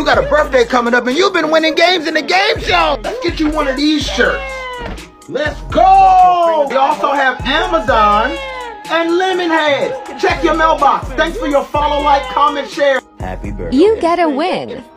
got a birthday coming up and you've been winning games in the game show. Let's get you one of these shirts. Let's go. We also have Amazon and Lemonhead. Check your mailbox. Thanks for your follow, like, comment, share. You get a win.